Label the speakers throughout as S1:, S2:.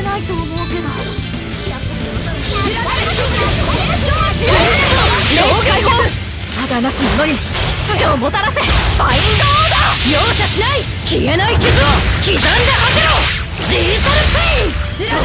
S1: ないと思うけど。解放。ただなす者に秩序をもたらせ。ファインドオーダー。容赦しない。消えない傷を刻んで吐けろ。リーサルペイン。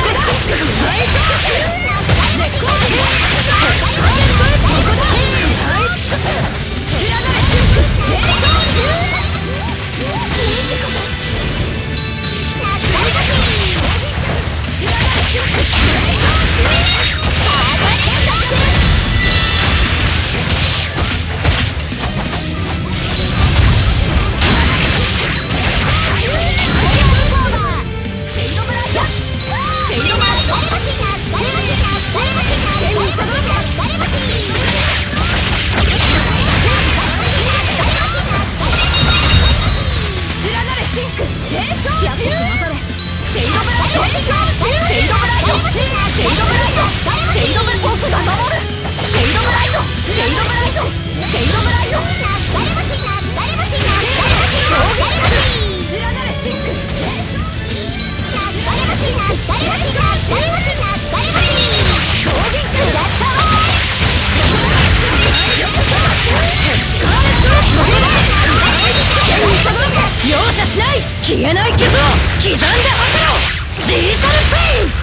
S1: 消えない傷を刻んで吐けろ。リーサルペイン。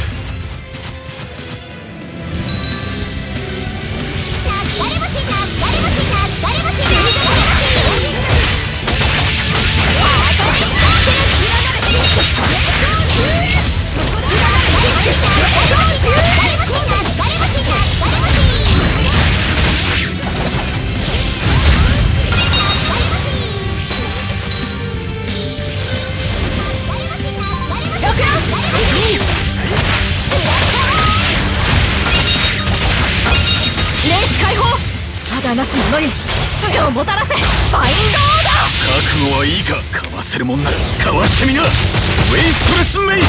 S1: なす者に秩序をもたらせ。ファインドオーダー。
S2: 覚悟はいいか。かわせるもんならかわしてみな。ウェイストレスメイヘン。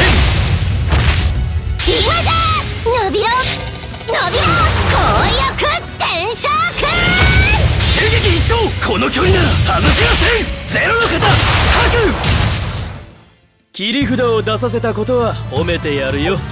S1: 今だ。伸びろ伸びろ。紅翼転生くん。
S2: 襲撃一投。この距離なら外しません。ゼロの傘吐く。切り札を出させたことは褒めてやるよ。